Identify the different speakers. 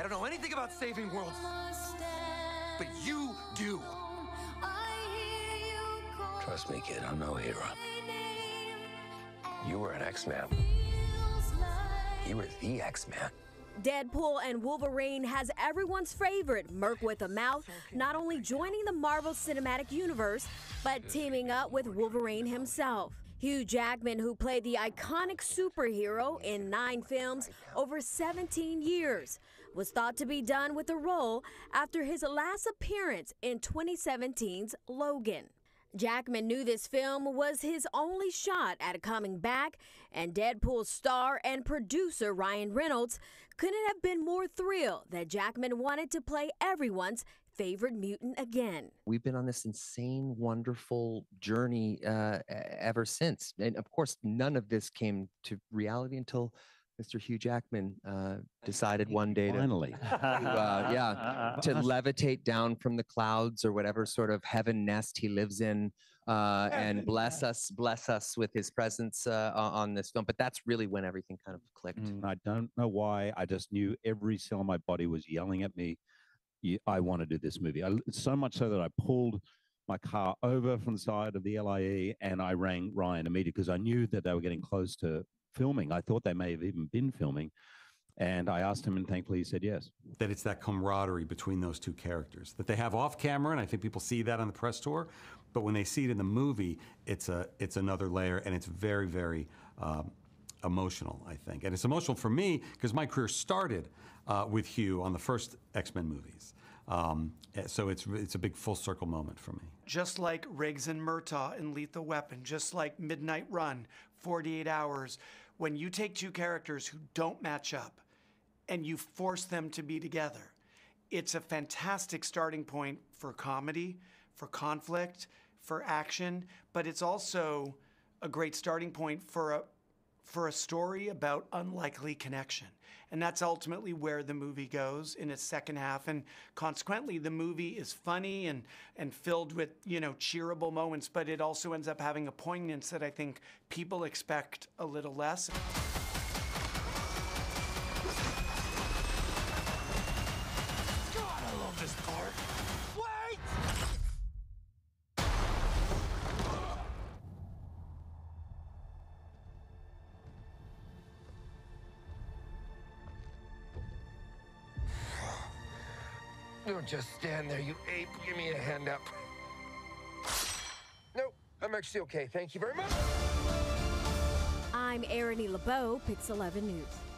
Speaker 1: don't know anything about saving worlds, but you do.
Speaker 2: Trust me, kid, I'm no hero. You were an X-Man. You were the X-Man.
Speaker 3: Deadpool and Wolverine has everyone's favorite Merc with a Mouth not only joining the Marvel Cinematic Universe, but teaming up with Wolverine himself. Hugh Jackman, who played the iconic superhero in 9 films over 17 years, was thought to be done with the role after his last appearance in 2017's Logan. Jackman knew this film was his only shot at coming back, and Deadpool's star and producer Ryan Reynolds couldn't have been more thrilled that Jackman wanted to play everyone's favorite mutant again.
Speaker 4: We've been on this insane, wonderful journey ever since. And of course, none of this came to reality until Mr. Hugh Jackman decided one day to levitate down from the clouds or whatever sort of heaven nest he lives in, and bless us with his presence on this film. But that's really when everything kind of clicked.
Speaker 5: I don't know why. I just knew every cell in my body was yelling at me, I want to do this movie. So much so that I pulled my car over from the side of the LIE and I rang Ryan immediately because I knew that they were getting close to filming. I thought they may have even been filming. And I asked him, and thankfully he said yes.
Speaker 6: That it's that camaraderie between those two characters that they have off camera, and I think people see that on the press tour. But when they see it in the movie, it's another layer, and it's very, very emotional, I think. And it's emotional for me because my career started with Hugh on the first X-Men movies. So it's a big full circle moment for me.
Speaker 7: Just like Riggs and Murtaugh in Lethal Weapon, just like Midnight Run, 48 Hours, when you take two characters who don't match up and you force them to be together, it's a fantastic starting point for comedy, for conflict, for action, but it's also a great starting point for a story about unlikely connection. And that's ultimately where the movie goes in its second half. And consequently, the movie is funny and filled with, cheerable moments, but it also ends up having a poignance that I think people expect a little less.
Speaker 1: God, I love this part. Wait!
Speaker 2: Don't just stand there, you ape. Give me a hand up. Nope, I'm actually okay. Thank you very much.
Speaker 3: I'm Erin E. LeBeau, Pix 11 News.